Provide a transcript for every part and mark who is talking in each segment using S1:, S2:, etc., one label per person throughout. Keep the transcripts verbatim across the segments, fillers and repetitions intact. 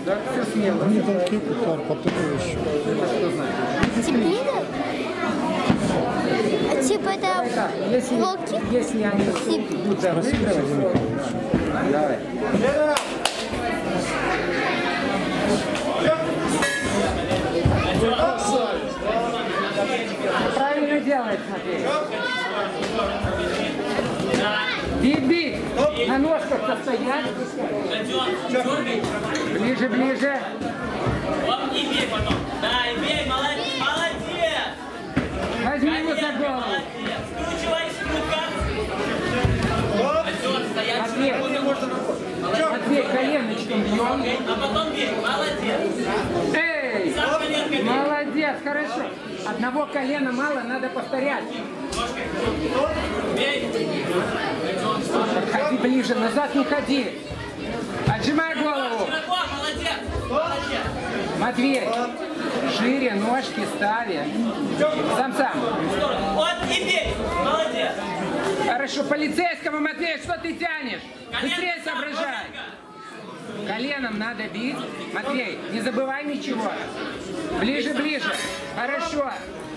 S1: Так, все смело.
S2: Мне толкнет, удар, потом еще.
S1: Это что значит?
S3: Типида? А типа это
S1: Так, если,
S3: волки?
S1: если они будут выигрывать, давай. Правильно делает, Матвей. Бить-бить! На ножках-то стоять. Ближе, ближе.
S4: Оп, и бей потом. Да, и бей, молодец, молодец.
S1: Возьми его за
S4: Коленка,
S1: голову.
S4: молодец. Скручивай, скрутка. Пойдет, стоять.
S1: Матвей, Матвей, коленочком бьем.
S4: А потом бей, молодец.
S1: Эй!
S4: Сам коленкой бей.
S1: Молодец, хорошо. Одного колена мало, надо повторять.
S4: Бей.
S1: Ходи ближе, назад не ходи. Отжимай голову.
S4: Широко, молодец. Молодец.
S1: Матвей, шире ножки стави. Сам-сам.
S4: В сторону. Вот и бей. Молодец.
S1: Хорошо, полицейскому, Матвей, что ты тянешь? Быстрее
S4: Коленка,
S1: соображай.
S4: коленка.
S1: Коленом надо бить. Матвей, не забывай ничего. Ближе, ближе. Хорошо.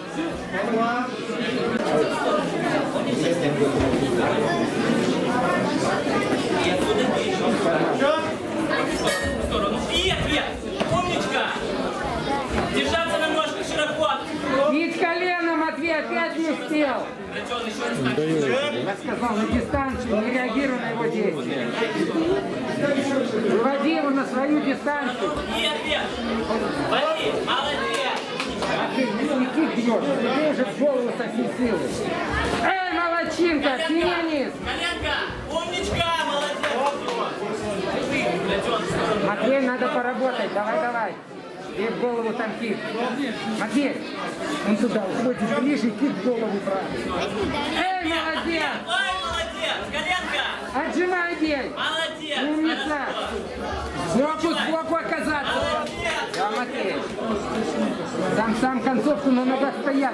S4: В сторону. И ответ. Умничка. Держаться на ножках широко.
S1: Бить коленом, Матвей, опять не успел.
S4: Родион, еще раз.
S1: Я сказал, на дистанцию, не реагируй на его действия. Выводи его на свою дистанцию.
S4: И ответ. Вали. Молодец.
S1: А ты не кик бьешь, ты уже в голову со всей силы. Эй, молодчинка, сними вниз.
S4: Коленка. Умничка. Молодец. Родион, в сторону.
S1: Матвей, надо поработать, давай, давай. И в голову там кик. Матвей, он туда уходит ближе, кик в голову брать. Эй, молодец!
S4: Ой, молодец. Коленка.
S1: Отжимай, бей.
S4: Молодец.
S1: Умница. Сбоку, сбоку оказаться. Да, Матвей. Там сам концовку на ногах стоять.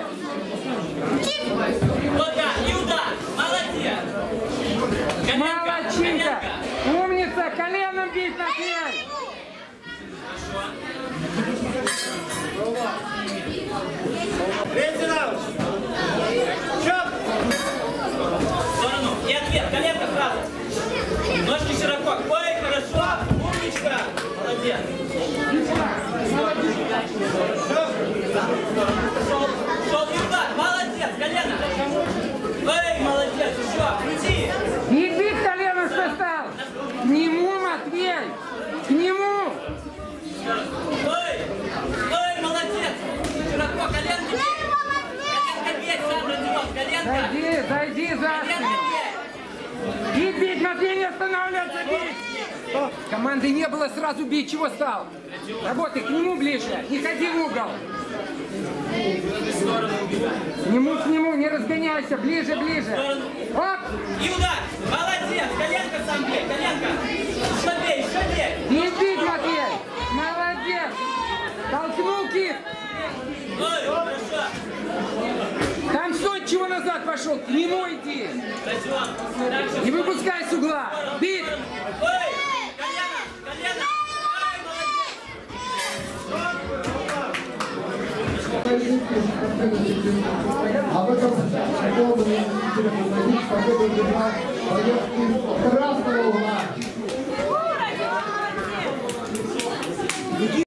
S4: Вот так. И удар. Молодец. Коленка.
S1: Молодчинка.
S4: Коленка.
S1: Умница. Коленом бить, Матвей.
S5: Третий раунд. Чоп!
S4: В сторону. И ответ. Коленка сразу. Ножки широко. Ой, хорошо. Умничка. Молодец. Шел. Шел и удар. Молодец. Колено. Ой, молодец. Еще. Крути.
S1: Не бить коленом, что стал. К нему, Матвей. К нему.
S4: Ой. Ой, молодец. Широко. Коленки бей. Коленка бей. Сам Родион. Коленка.
S1: Зайди, зайди за
S4: Коленка
S1: спину.
S4: бей.
S1: Бить, бить, Матвей, не останавливаться, бить. Команды не было, сразу бить. Чего стал? Работай, к нему ближе. Не ходи в угол. К нему, к нему, не разгоняйся. Ближе, ближе. Оп!
S4: И удар. Молодец. Коленка сам бей. Коленка. Еще бей. Еще бей.
S1: Не бить, Матвей. Молодец. Толкнул кик.
S4: Ой, хорошо.
S1: Там соть чего назад пошел. К нему иди.
S4: Родион. Дальше.
S1: Не выпускай с угла. Бить.
S4: Ой. Колено. Колено.
S2: А в этом году интересно найти победу держал боец из красного угла.